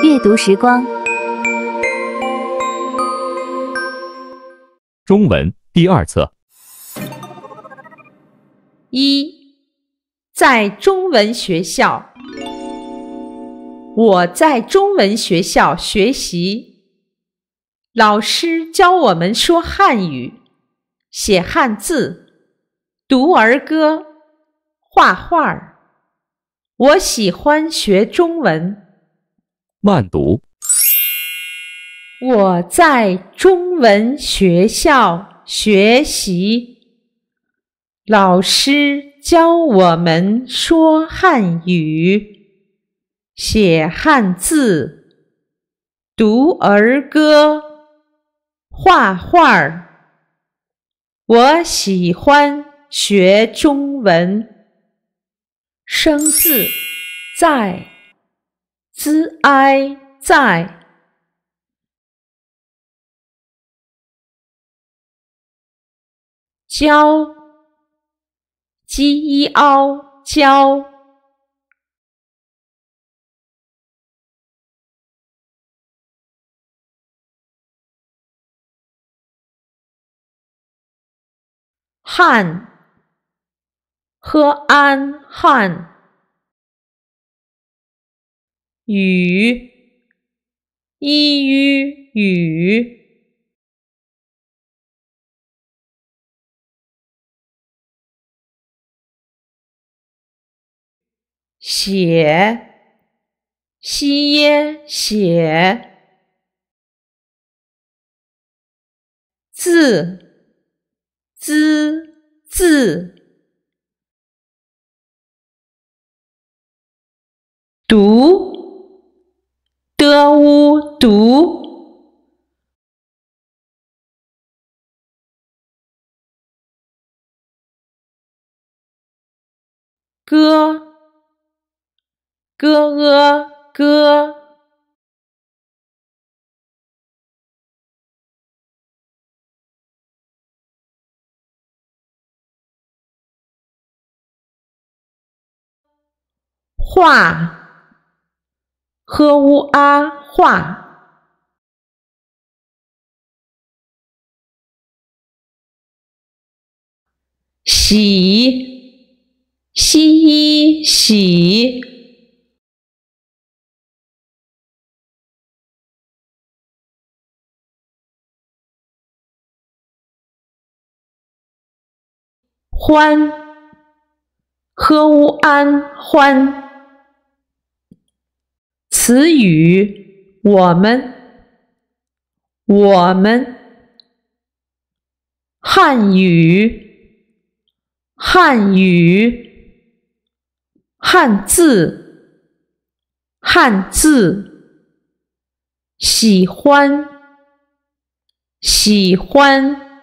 阅读时光。 中文第2册。 一，在中文学校。我在中文学校学习，老师教我们说汉语，写汉字，读儿歌，画画。我喜欢学中文。 慢读。 我在中文学校学习，老师教我们说汉语，写汉字，读儿歌，画画。我喜欢学中文。生字在，兹哀在。教，鸡一凹教。汉，呵安汉。雨，一于雨。写，西耶写。字，兹字。读，的乌读。歌，歌阿歌。画，呵乌阿画。洗，西一洗。欢，呵乌安欢。词语，我们，我们。汉语，汉语。汉字，汉字。喜欢，喜欢。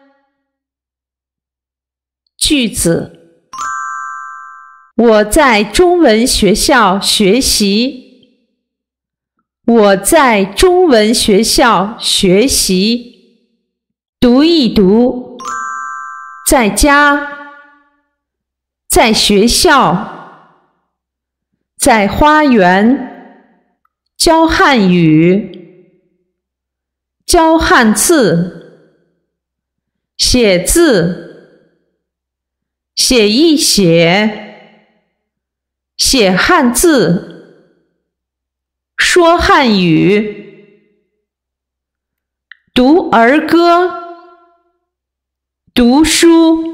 句子，我在中文学校学习。我在中文学校学习。读一读，在家，在学校，在花园，教汉语，教汉字，写字，写一写，写汉字，说汉语，读儿歌，读书，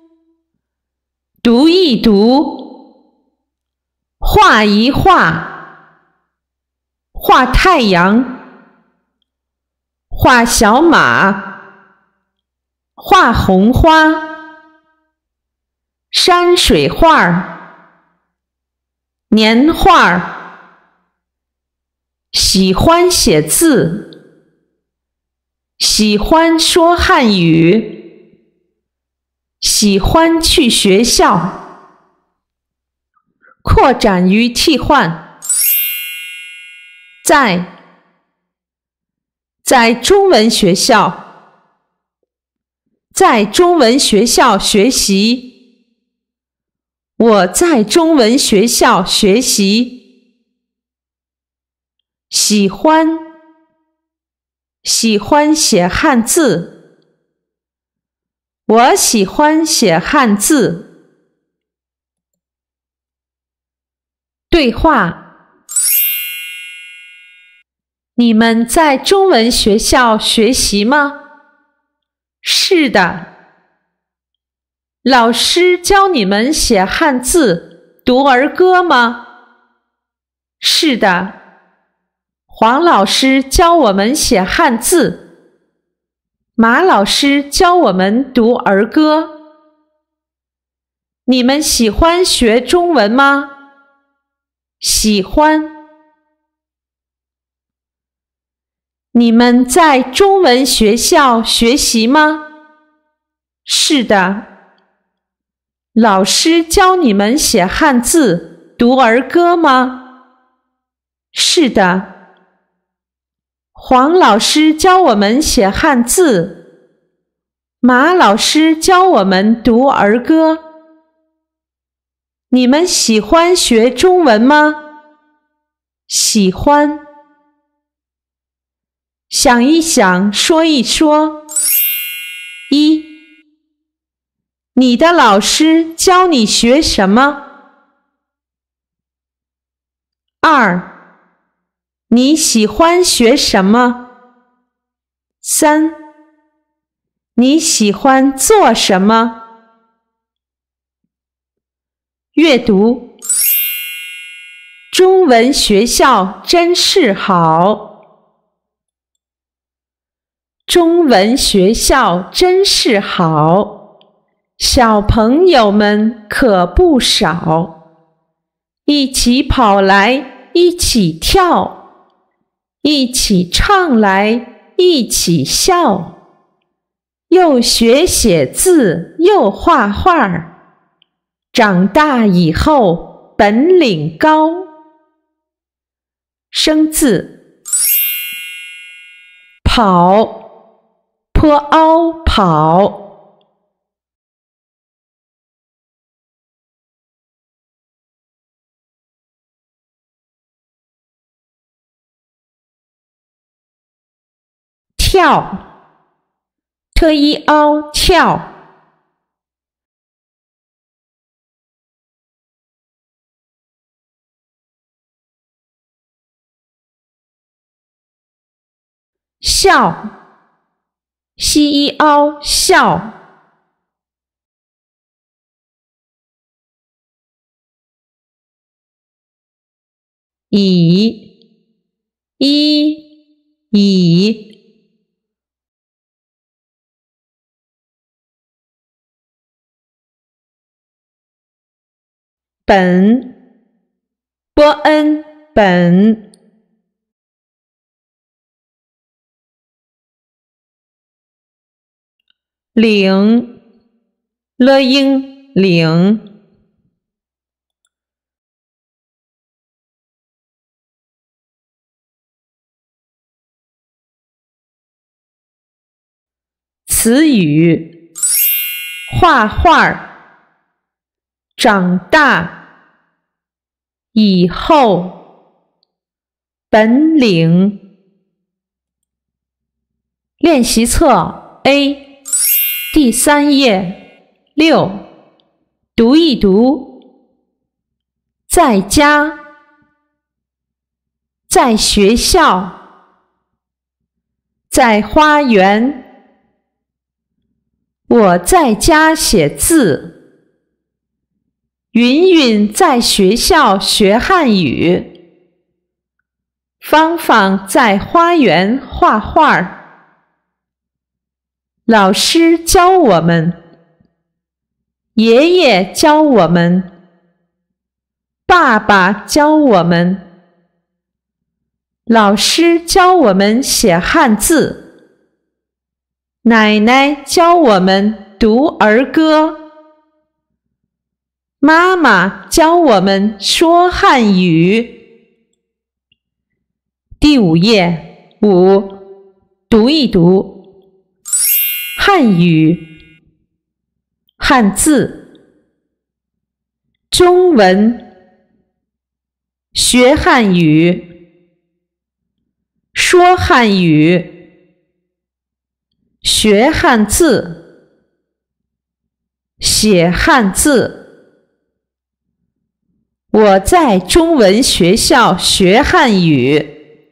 读一读，画一画，画太阳，画小马，画红花，山水画，年画。喜欢写字，喜欢说汉语，喜欢去学校。扩展与替换，在中文学校，在中文学校学习。我在中文学校学习。 喜欢，喜欢写汉字。我喜欢写汉字。对话：你们在中文学校学习吗？是的。老师教你们写汉字、读儿歌吗？是的。黄老师教我们写汉字，马老师教我们读儿歌。你们喜欢学中文吗？喜欢。你们在中文学校学习吗？是的。老师教你们写汉字、读儿歌吗？是的。黄老师教我们写汉字，马老师教我们读儿歌。你们喜欢学中文吗？喜欢。想一想，说一说。一，你的老师教你学什么？二，你喜欢学什么？三，你喜欢做什么？阅读。中文学校真是好。中文学校真是好。小朋友们可不少，一起跑来一起跳，一起唱来一起笑，又学写字又画画，长大以后本领高。生字：跑，坡凹跑。跳，特一凹跳。笑，西一凹笑。以。本，波恩本。领，了英领。词语：画画，长大，以后，本领。练习册 A 第3页6，读一读。在家，在学校，在花园。我在家写字，云云在学校学汉语，芳芳在花园画画。老师教我们，爷爷教我们，爸爸教我们，老师教我们写汉字，奶奶教我们读儿歌，妈妈教我们说汉语。第5页5，读一读。汉语，汉字，中文，学汉语， 说汉语，学汉字，写汉字。我在中文学校学汉语，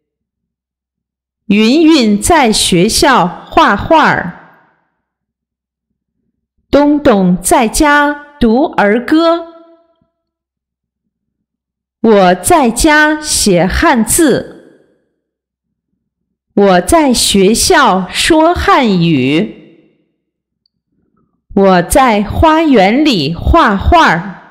云云在学校画画，东东在家读儿歌。我在家写汉字，我在学校说汉语，我在花园里画画。